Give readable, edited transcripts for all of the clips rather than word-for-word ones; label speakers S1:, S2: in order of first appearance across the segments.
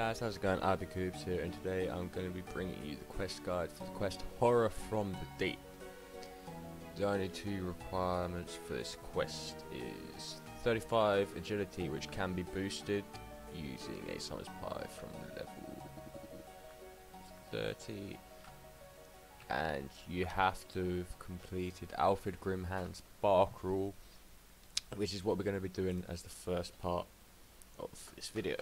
S1: guys, how's it going? Abicoops here, and today I'm going to be bringing you the quest guide for the quest Horror from the Deep. The only two requirements for this quest is 35 agility, which can be boosted using a Summoners Pie from level 30, and you have to have completed Alfred Grimhand's bar crawl, which is what we're going to be doing as the first part of this video.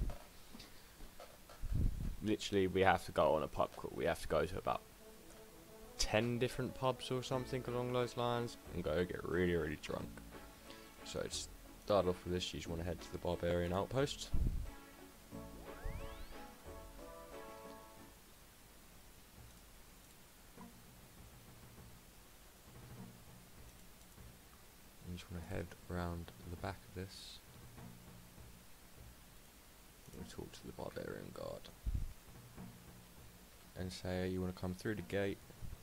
S1: Literally, we have to go on a pub crawl. We have to go to about 10 different pubs or something along those lines and go get really, really drunk. So to start off with this, you just want to head to the Barbarian Outpost. And you just want to head around the back of this and talk to the Barbarian Guard and say you want to come through the gate.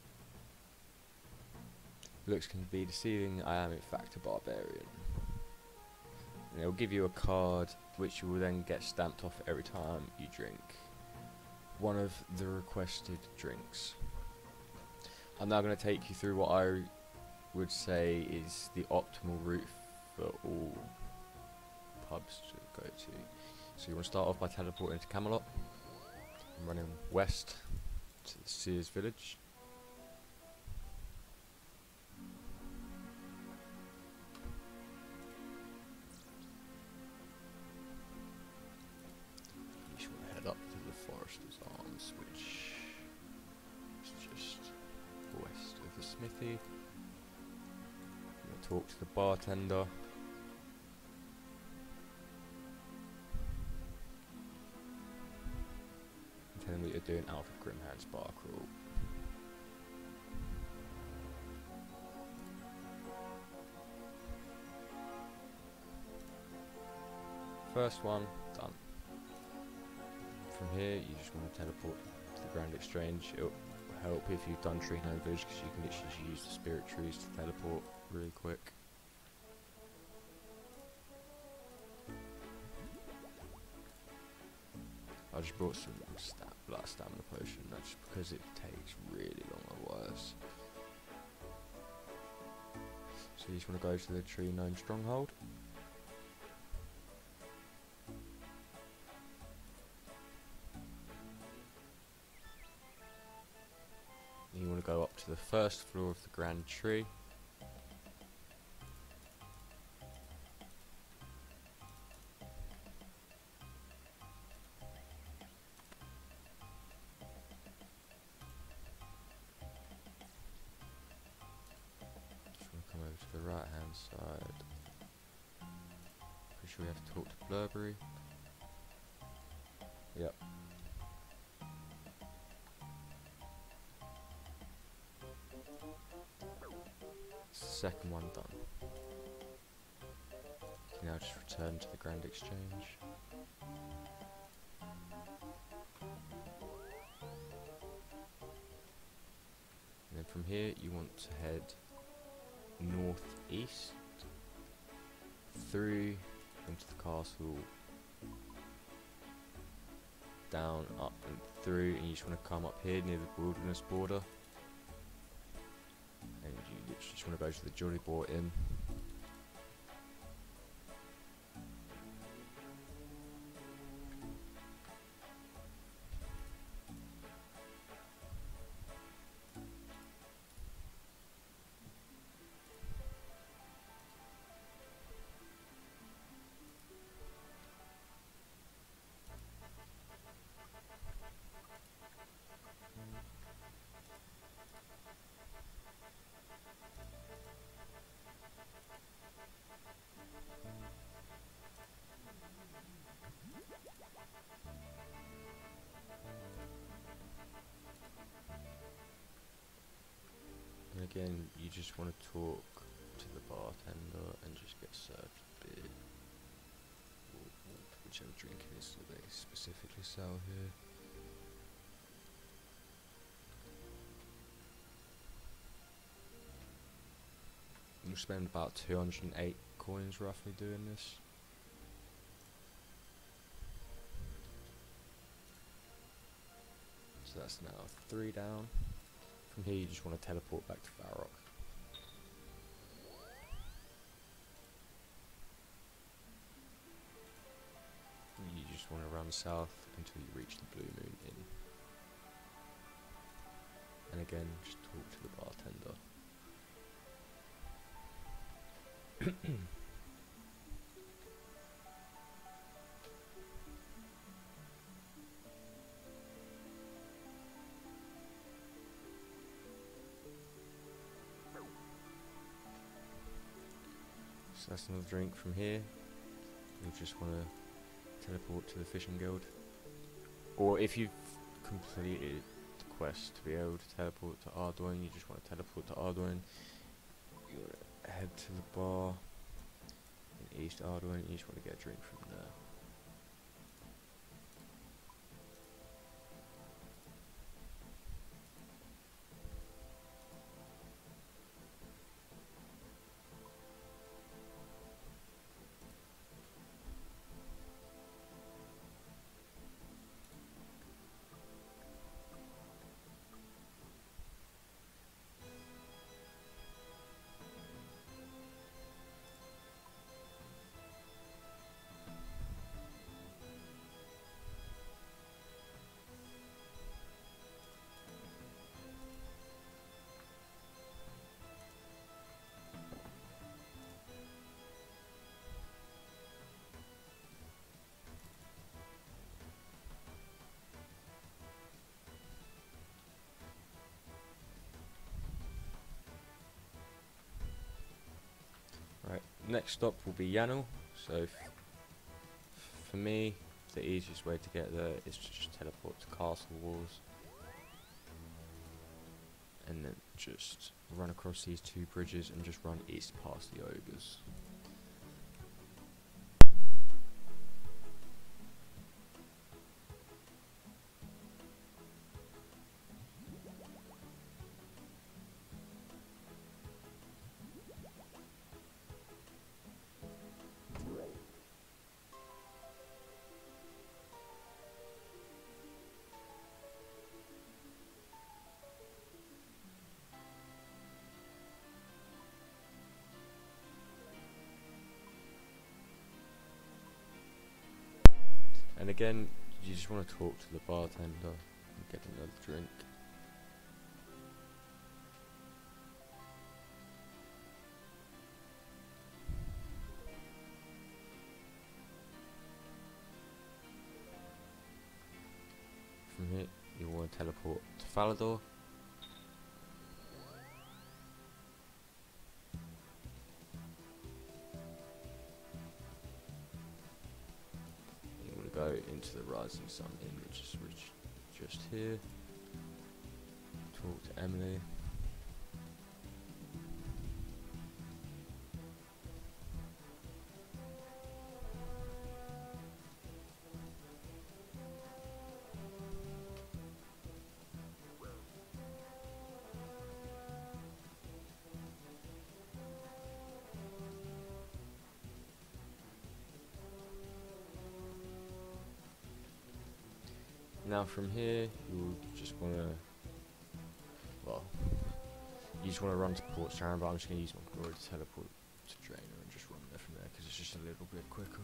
S1: Looks can be deceiving, I am in fact a barbarian. And it'll give you a card which you will then get stamped off every time you drink one of the requested drinks. I'm now going to take you through what I would say is the optimal route for all pubs to go to. So you want to start off by teleporting to Camelot and running west to the Seers Village. You just want to head up to the Forester's Arms, which is just west of the smithy. You want to talk to the bartender. Tell them that you're doing Alfred Grimhand's bar crawl. First one done. From here, you just want to teleport to the Grand Exchange. It'll help if you've done Tree Gnome Village, because you can literally just use the spirit trees to teleport really quick. I just brought some stamina potion, that's because it takes really long otherwise. So you just want to go to the Tree Gnome Stronghold. And you want to go up to the first floor of the Grand Tree. Come over to the right hand side. Pretty sure we have to talk to Blurberry. Yep. Second one done. Now just return to the Grand Exchange. And then from here you want to head northeast through into the castle, down, up and through, and you just want to come up here near the wilderness border, and you literally just want to go to the Jolly Boar Inn. And again, you just want to talk to the bartender and just get served beer, or whichever drink it is that they specifically sell here. You'll spend about 208 coins roughly doing this. So that's now 3 down. From here you just want to teleport back to Varrock. You just want to run south until you reach the Blue Moon Inn. And again, just talk to the bartender. So that's another drink from here. You just want to teleport to the Fishing Guild. Or if you've completed the quest to be able to teleport to Ardoin, you just want to teleport to Ardoin. You want to head to the bar in East Ardoin, you just want to get a drink from there. Right, next stop will be Yanel. So for me, the easiest way to get there is to just teleport to Castle Walls. And then just run across these 2 bridges and just run east past the ogres. And again, you just want to talk to the bartender and get another drink. From here, you want to teleport to Falador. Go into the Rising Sun Inn, which is just here. Talk to Emily. Now from here, you just want to, well, you just want to run to Port Sarim, but I'm just going to use my glory to teleport to Draenor and just run there from there, because it's just a little bit quicker.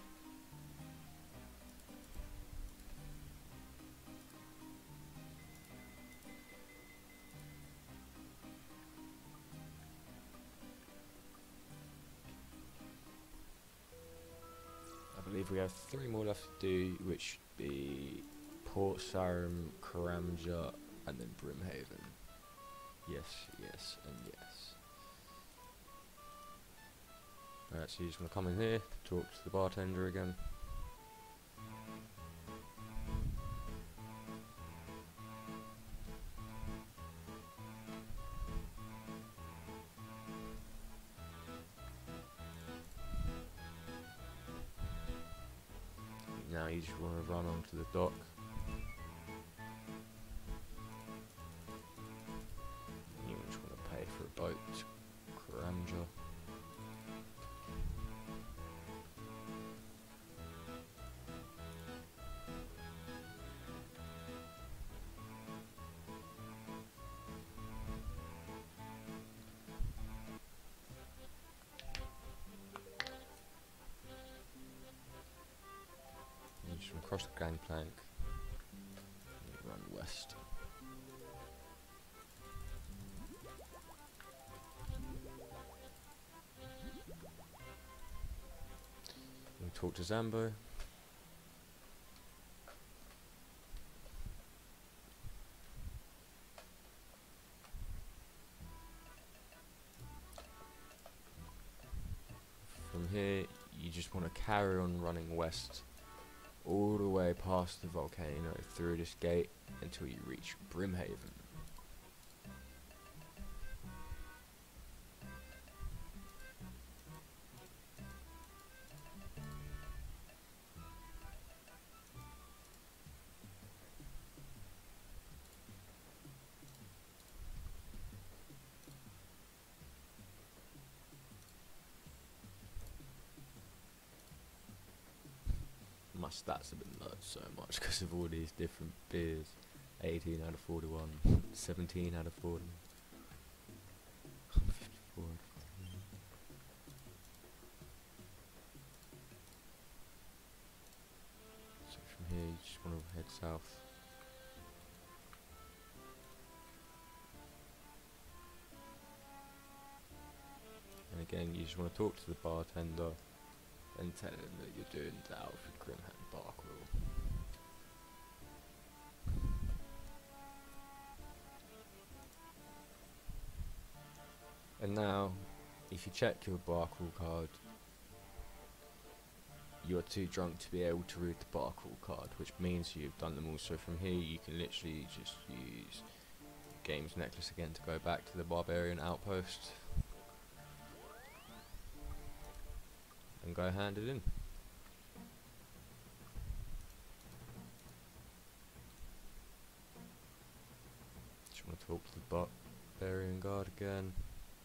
S1: I believe we have 3 more left to do, which should be Port Sarim, Karamja, and then Brimhaven. Yes, yes, and yes. Alright, so you just want to come in here, talk to the bartender again. Now you just want to run onto the dock. You just want to pay for a boat to Karamja. across the gangplank. You run west. We talk to Zambo. From here, you just want to carry on running west all the way past the volcano through this gate until you reach Brimhaven. My stats have been lowered so much because of all these different beers. 18 out of 41, 17 out of 40, 54 out of 40. So from here you just want to head south. And again, you just want to talk to the bartender and tell him that you're doing the Alfred Grimhand Bark Rule. And now, if you check your Bark Rule card, you're too drunk to be able to read the Bark Rule card, which means you've done them all. So from here you can literally just use Games Necklace again to go back to the Barbarian Outpost and go hand it in. Just want to talk to the Barbarian Guard again.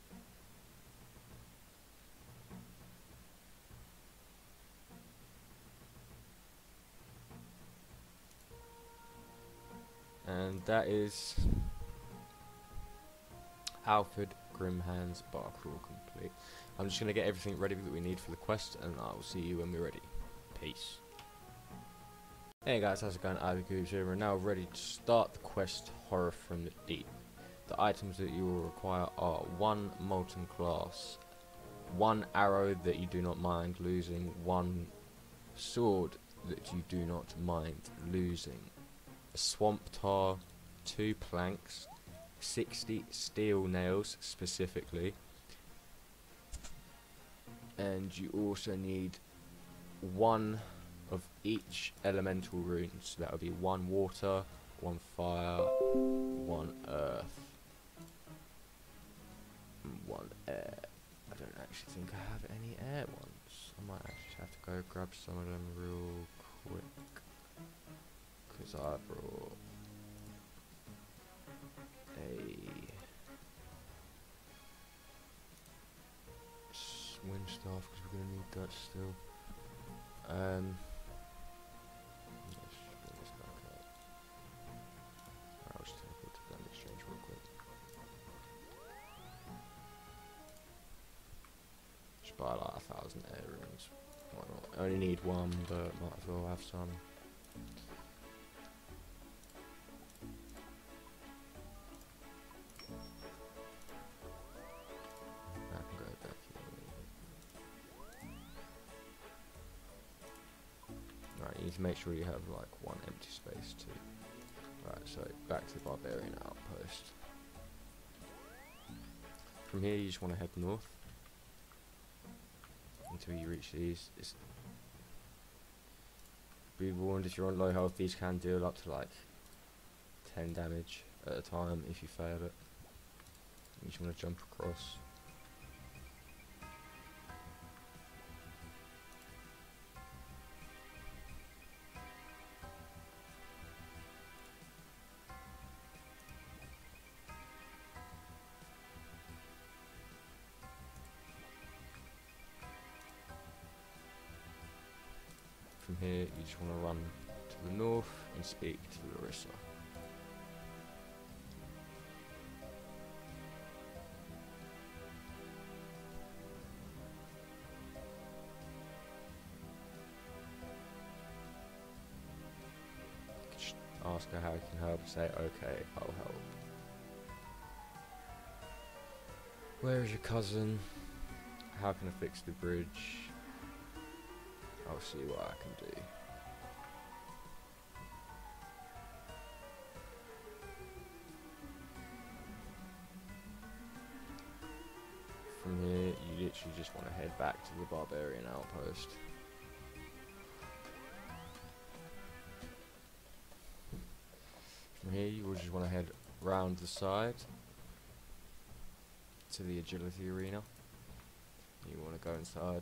S1: And that is Alfred Grimhand's Bark Rule complete. I'm just going to get everything ready that we need for the quest, and I will see you when we're ready. Peace. Hey guys, how's it going? IvyCubes here. We're now ready to start the quest, Horror from the Deep. The items that you will require are 1 Molten Glass, 1 arrow that you do not mind losing, 1 sword that you do not mind losing, a swamp tar, 2 planks, 60 steel nails specifically, and you also need 1 of each elemental runes. So that would be 1 water, 1 fire, 1 earth, and 1 air. I don't actually think I have any air ones. I might actually have to go grab some of them real quick, because I brought a wind staff, because we're going to need that still. Let's bring this back up. I'll just teleport to Blend Exchange real quick. Just buy like 1,000 air runes. Why not? I only need 1, but might as well have some. I can go back here. Right, you need to make sure you have like 1 empty space too. Right, so back to the Barbarian Outpost. From here you just want to head north until you reach these. Be warned, if you're on low health, these can deal up to like 10 damage at a time if you fail it. You just want to jump across. From here, you just want to run to the north and speak to Larissa. ask her how you can help. Say, okay, I'll help. Where is your cousin? How can I fix the bridge? I'll see what I can do. From here, you literally just want to head back to the barbarian outpost. From here, you will just want to head round the side to the agility arena. You want to go inside.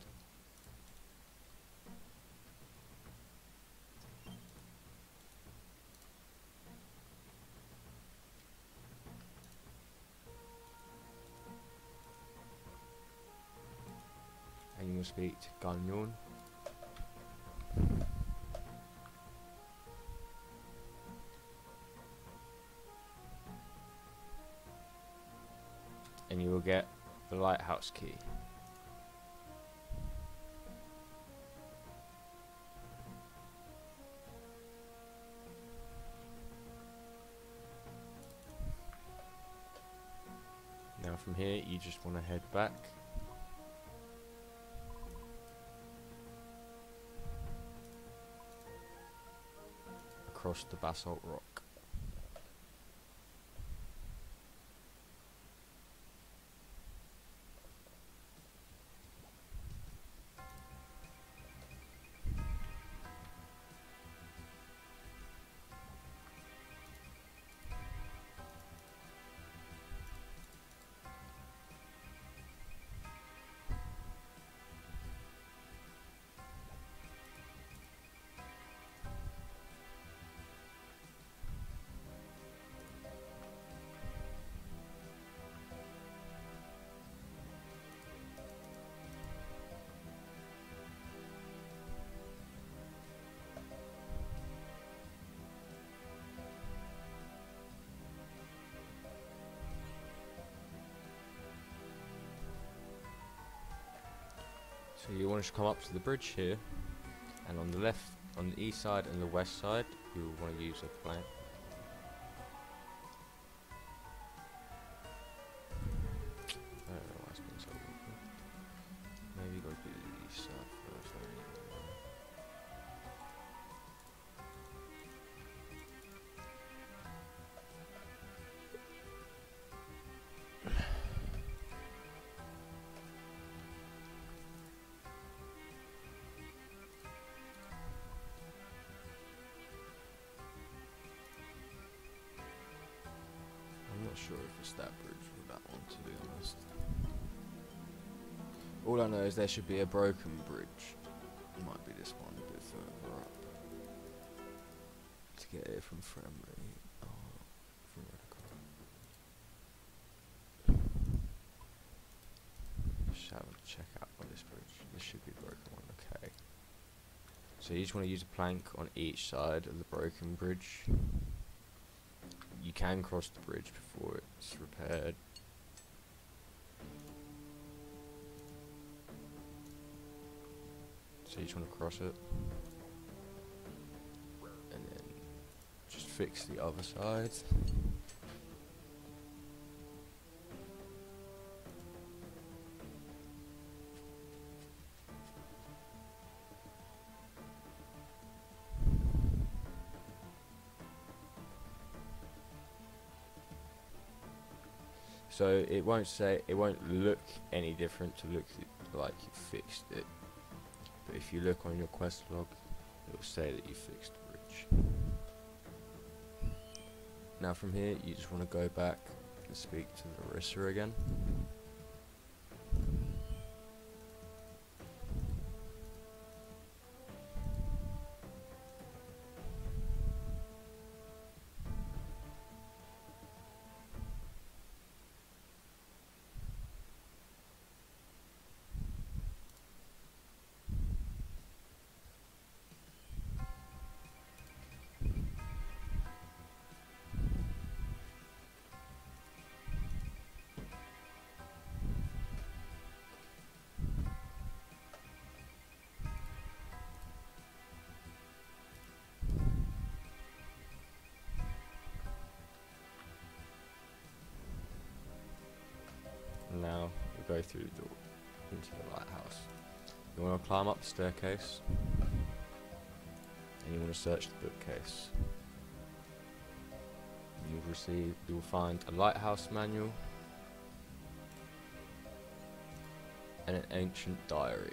S1: And you will speak to Gagnon. And you will get the lighthouse key. Now from here you just want to head back. Across the basalt rock. So you want to come up to the bridge here, and on the left, on the east side and the west side, you will want to use a plank. I don't know why it's been so awkward. Maybe you got to do the east side first. I don't even know. I'm not sure if it's that bridge or that one, to be honest. All I know is there should be a broken bridge. It might be this one a bit further up. To get here from Fremley. Oh, from Redicott. Just have a check out on this bridge. This should be a broken one, okay. So you just want to use a plank on each side of the broken bridge. You can cross the bridge before it's repaired. So you just want to cross it. And then just fix the other side. So it won't look any different to look like you fixed it. But if you look on your quest log, it will say that you fixed the bridge. Now from here, you just want to go back and speak to Larissa again. go through the door into the lighthouse. You want to climb up the staircase, and you want to search the bookcase. You'll find a lighthouse manual and an ancient diary.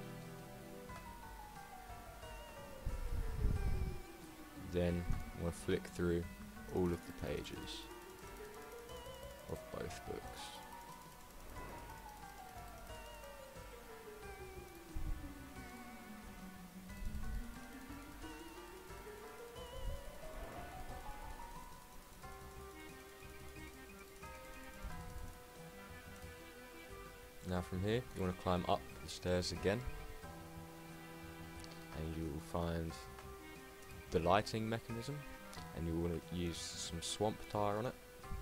S1: Then we'll flick through all of the pages of both books. Now from here, you want to climb up the stairs again, and you will find the lighting mechanism, and you want to use some swamp tire on it.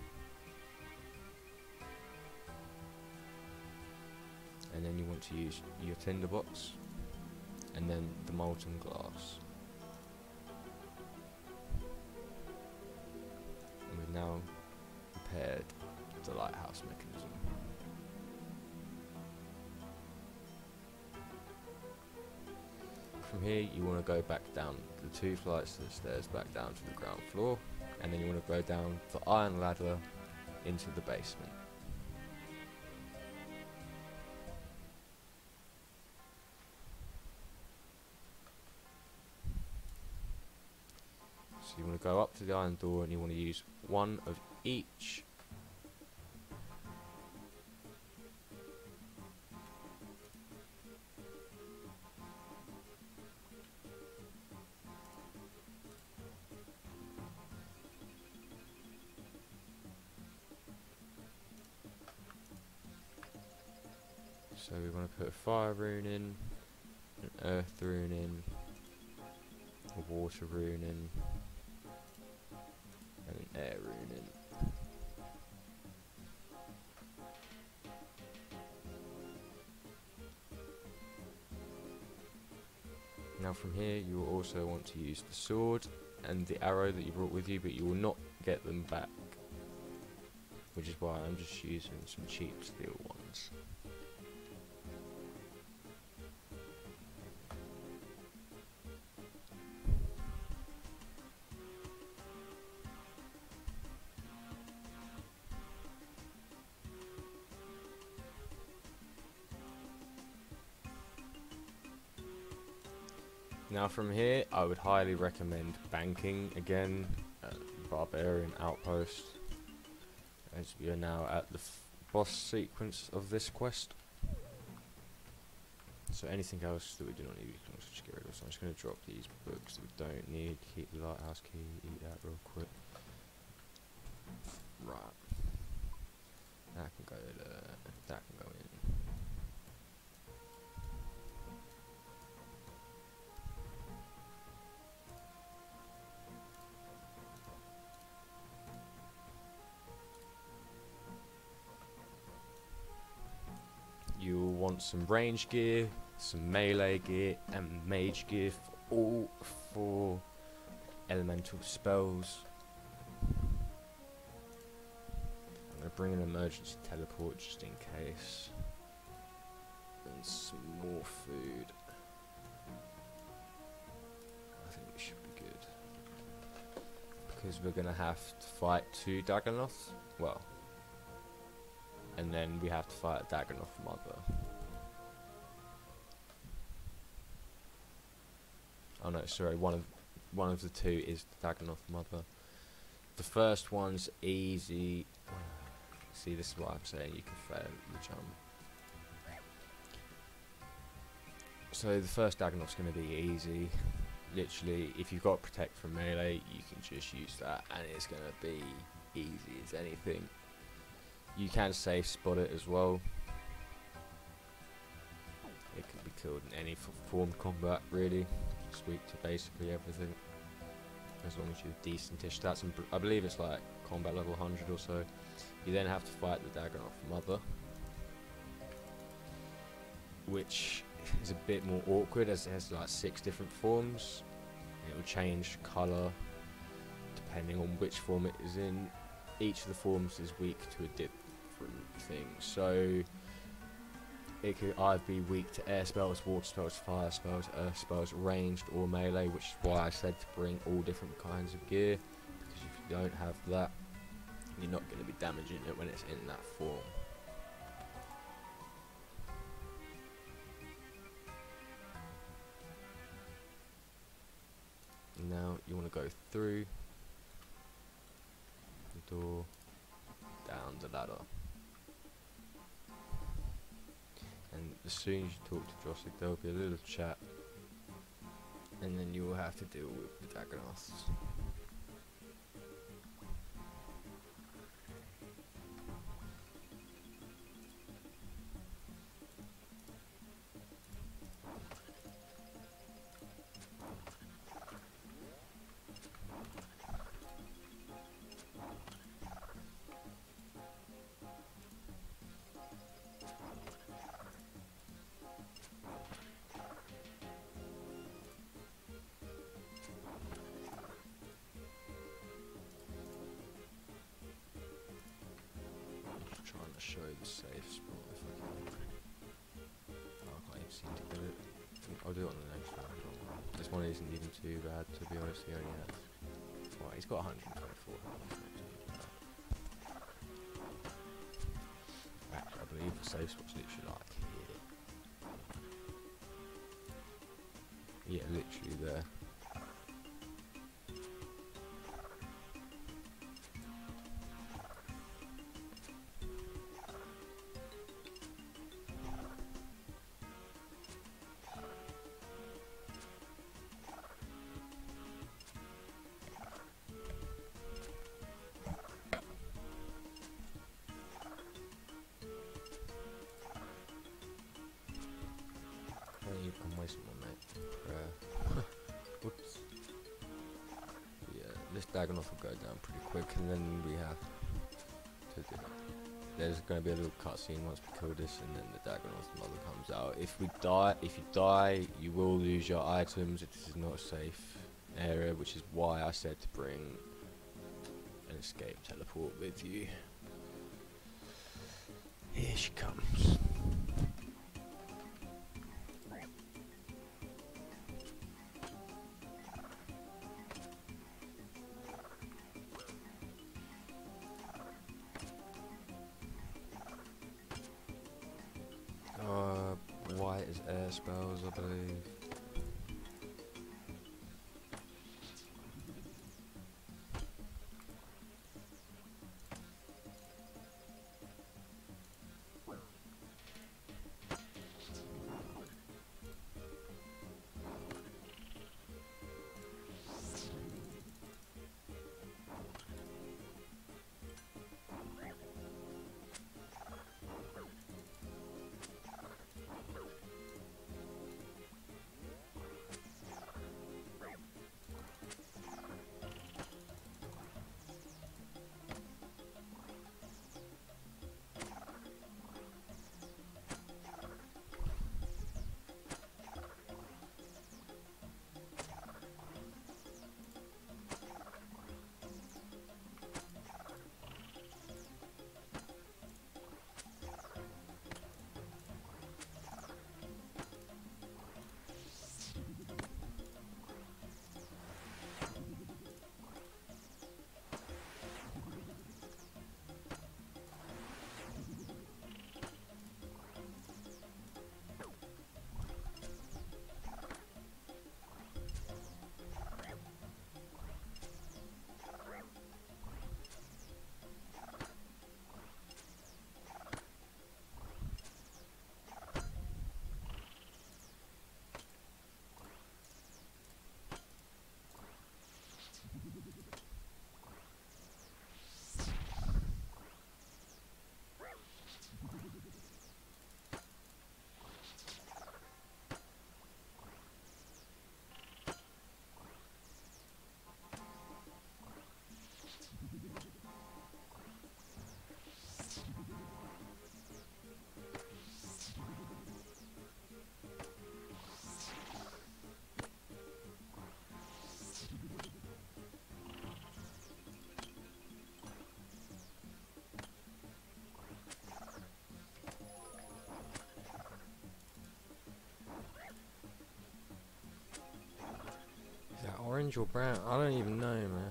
S1: And then you want to use your tinderbox, and then the molten glass. And we've now repaired the lighthouse mechanism. From here, you want to go back down the 2 flights of the stairs back down to the ground floor, and then you want to go down the iron ladder into the basement. So you want to go up to the iron door, and you want to use one of each. So we want to put a fire rune in, an earth rune in, a water rune in, and an air rune in. Now from here you will also want to use the sword and the arrow that you brought with you, but you will not get them back, which is why I'm just using some cheap steel ones. Now from here, I would highly recommend banking again at Barbarian Outpost, as we are now at the boss sequence of this quest. So anything else that we do not need, we can also just get rid of. So I'm just going to drop these books that we don't need, keep the lighthouse key, eat that real quick. Right. That can go there, that can go in. You'll want some range gear, some melee gear, and mage gear for all 4 elemental spells. I'm going to bring an emergency teleport just in case. And some more food. I think we should be good. Because we're going to have to fight 2 Dagannoths. Well, and then we have to fight Dagannoth Mother. Oh no, sorry, one of the 2 is the Dagannoth Mother. The first one's easy. See, this is what I'm saying, you can fail the jump. So the first Dagannoth's going to be easy. Literally, if you've got Protect from melee, you can just use that, and it's going to be easy as anything. You can safe spot it as well. It can be killed in any form of combat, really. It's weak to basically everything, as long as you're decentish stats. And I believe it's like combat level 100 or so. You then have to fight the Dagannoth Mother, which is a bit more awkward as it has like 6 different forms. It will change colour depending on which form it is in. Each of the forms is weak to a different thing. So it could either be weak to air spells, water spells, fire spells, earth spells, ranged or melee, which is why I said to bring all different kinds of gear, because if you don't have that, you're not going to be damaging it when it's in that form. Now you want to go through the door, down the ladder. And as soon as you talk to Drossig, there'll be a little chat, and then you will have to deal with the Dagonoths. Trying to show the safe spot if I can. Oh, I can't even seem to get it. I'll do it on the next one. This one isn't even too bad, to be honest. He only has. Well, he's got 124 health. Actually, I believe the safe spot's literally like here. Yeah, literally there. I'm wasting my mate. Whoops. Yeah, this Dagonoth will go down pretty quick, and then we have to do it. There's going to be a little cutscene once we kill this, and then the Dagonoth mother comes out. If you die, you will lose your items. This is not a safe area, which is why I said to bring an escape teleport with you. Here she comes. White is air spells, I believe. orange or brown? I don't even know, man.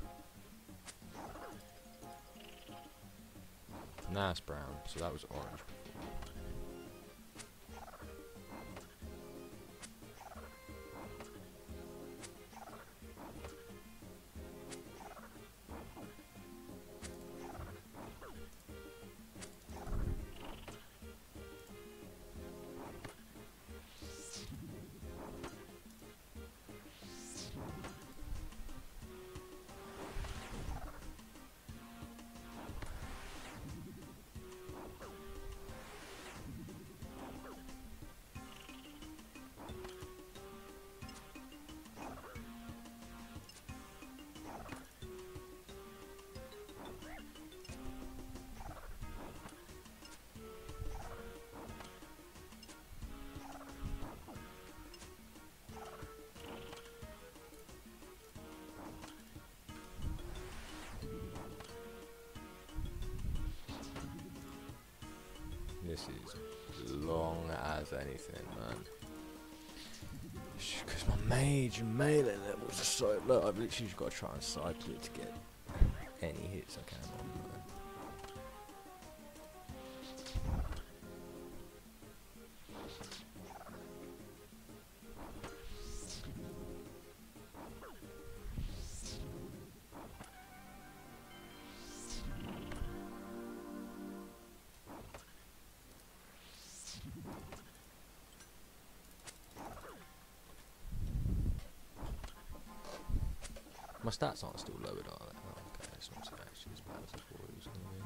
S1: Nah, it's brown, so that was orange. This is long as anything, man. Because my mage and melee levels are so low, I've literally just got to try and cycle it to get any hits I can on, man. My stats aren't still lowered, are they? Oh, okay, it's not actually as bad as I thought it was going to be.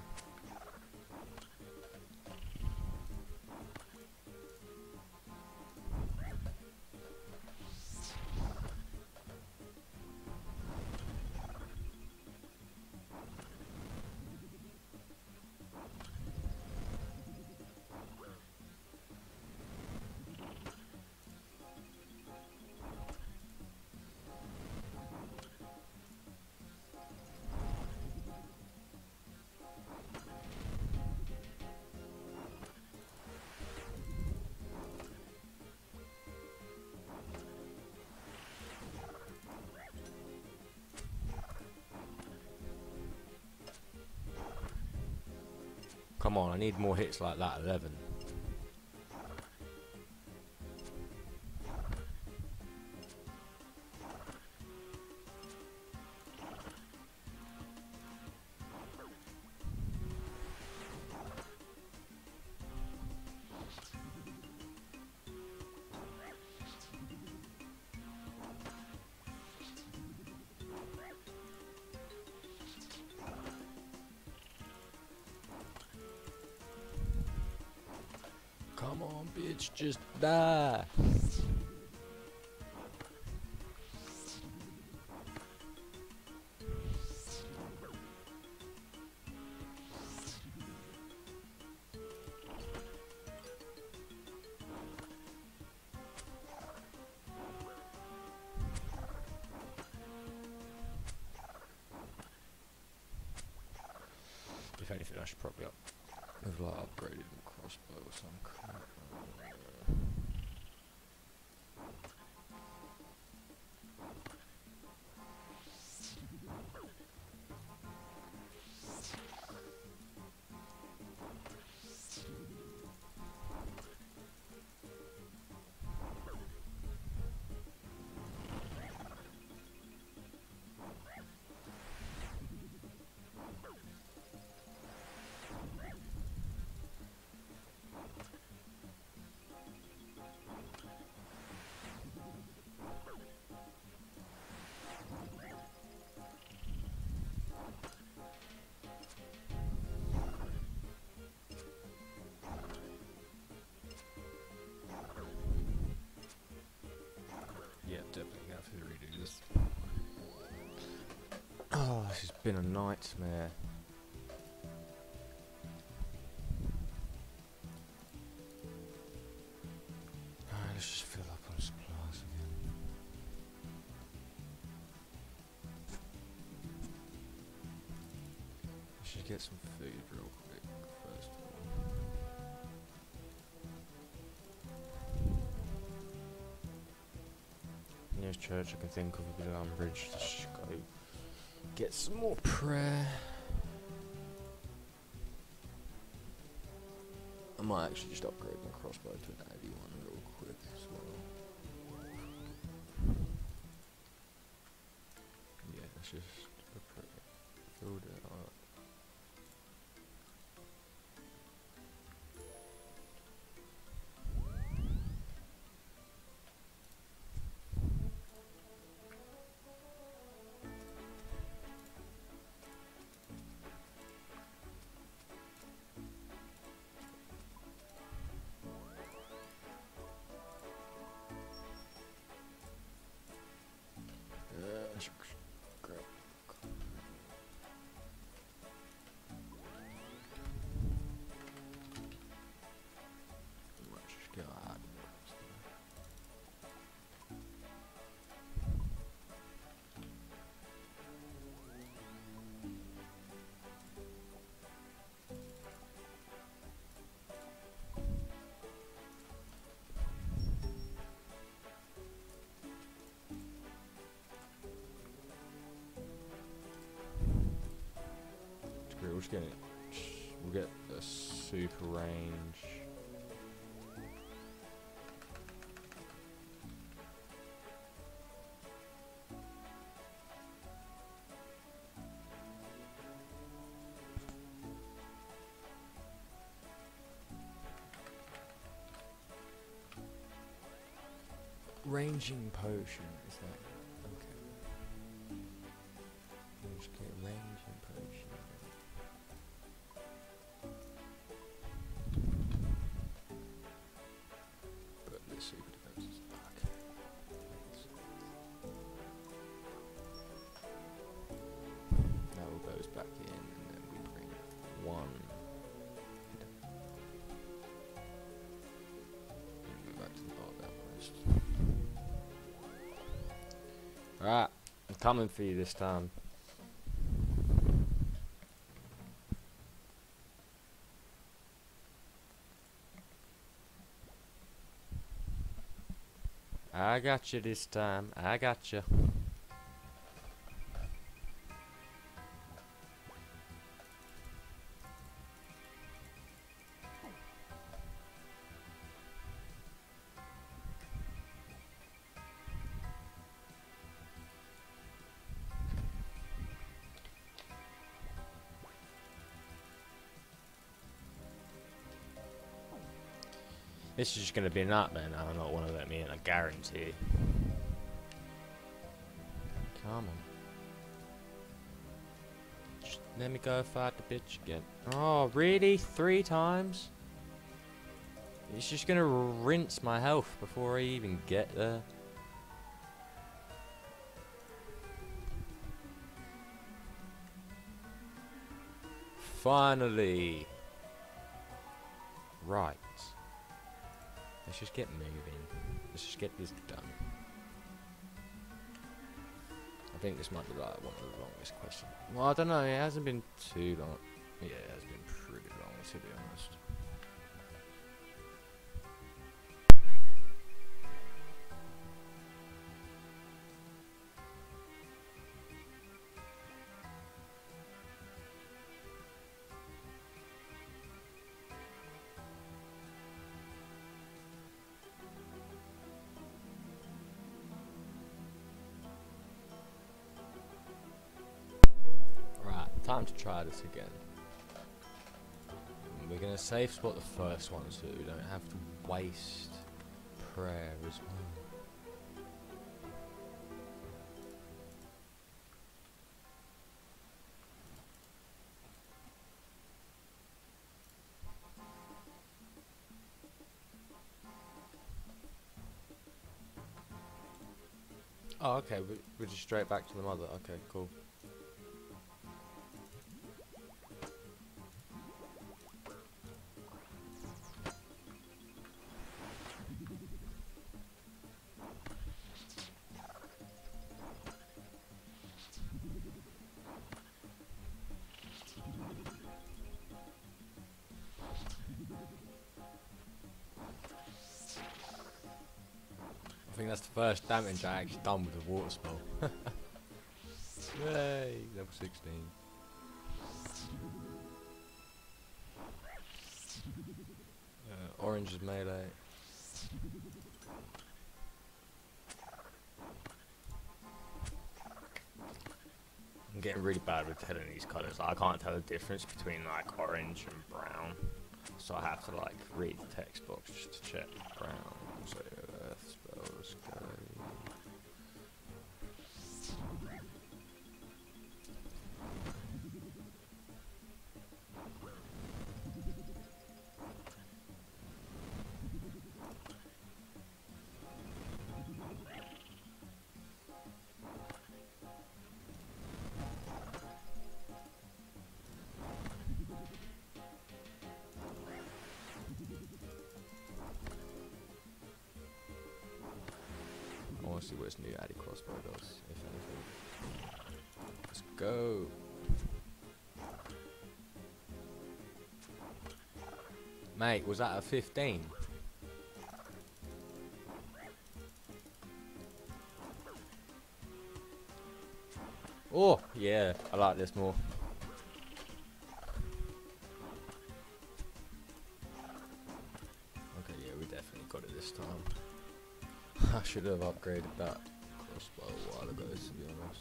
S1: Come on, I need more hits like that, 11. Come on, bitch, just die. If anything, I should probably have like upgraded the crossbow or some crap. Yeah, definitely gonna have to redo this. Oh, this has been a nightmare. Alright, let's just fill up on supplies again. I should get some food real quick first of all. Yeah, closest church I can think of with Umbridge. Just go get some more prayer. I might actually just upgrade my crossbow to an AD one real quick as well. Yeah, let's just build it up. Great. Let's just get out. We'll just get it. We'll get a super range. Ranging potion, is that okay? We'll just get ranging potion. But the super defense is okay. That all goes back in, and then we bring one. And go back to the bottom of that list. Alright, I'm coming for you this time. I got you this time. I got you. This is just going to be a nightmare now. I'm not want to let me in, I guarantee. Come on. Just let me go fight the bitch again. Oh, really? 3 times? It's just going to rinse my health before I even get there. Finally. Right. Let's just get moving. Let's just get this done. I think this might be like one of the longest questions. Well, I don't know. It hasn't been too long. Yeah, it has been pretty long, to be honest. Time to try this again. We're gonna safe spot the first one so we don't have to waste prayer as well. Oh, okay, we're just straight back to the mother. Okay, cool.
S2: I think that's the first damage I actually done with a water spell. Yay, level 16. Orange is melee. I'm getting really bad with telling these colours. I can't tell the difference between like orange and brown, so I have to like read the text box just to check. Brown, so earth spells go. I want to see what this new Addy crossbow does, if anything. Let's go. Mate, was that a 15? Oh, yeah, I like this more. Okay, yeah, we definitely got it this time. I should have upgraded that crossbow a while ago, to be honest.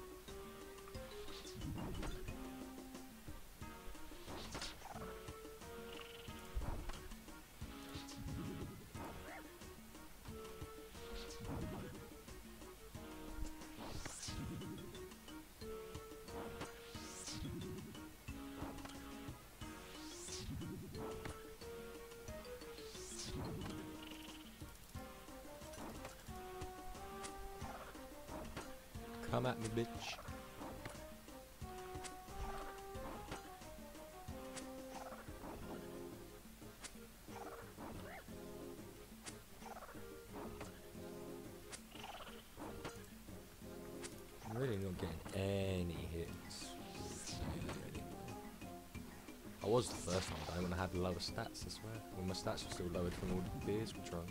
S2: Come at me, bitch. I'm really not getting any hits. I was the first time though when I had lower stats, I swear. When my stats were still lowered from all the beers we drunk.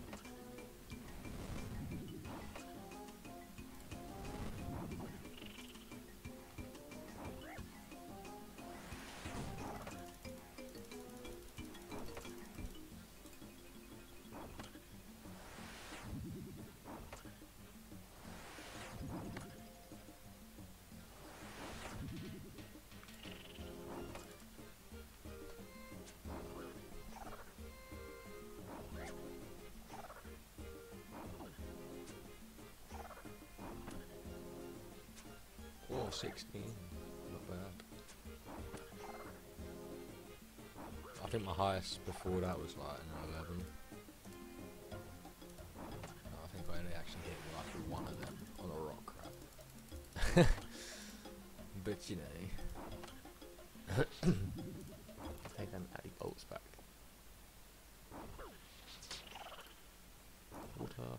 S2: Oh, 16. Not bad. I think my highest before that was like an 11. No, I think I only actually hit like one of them on a rock crab. But you know. Take them Addy bolts back. Water.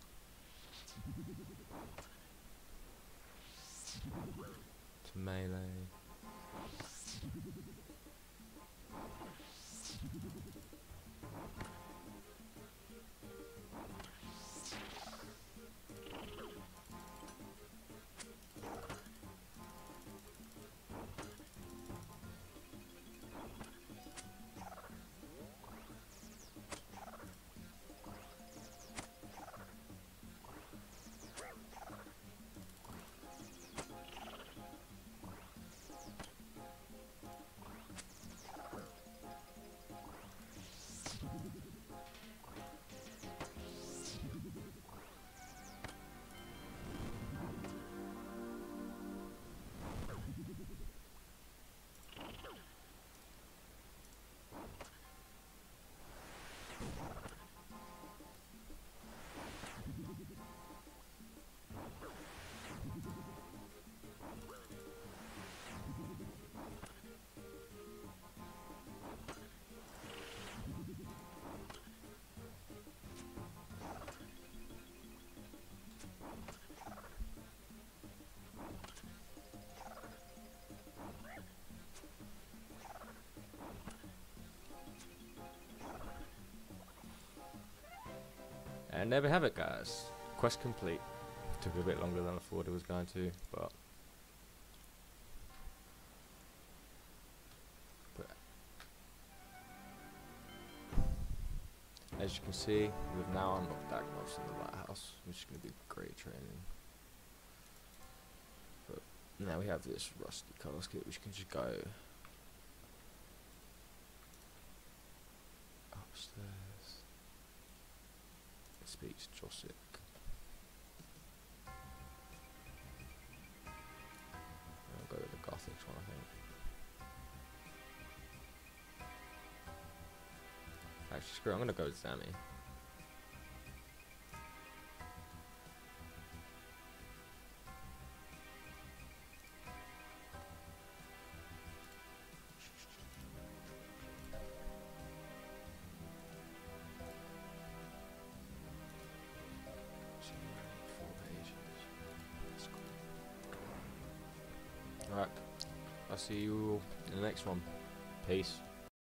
S2: To melee. And there we have it, guys.
S1: Quest complete. Took a bit longer than I thought it was going to, but as you can see, we've now unlocked Dagmos in the lighthouse, which is going to be great training. But now we have this rusty casket, which can just go upstairs. Speak to Josic. I'll go with the Gothics one, I think. Actually, screw it, I'm gonna go with Zami. Alright, I'll see you in the next one. Peace.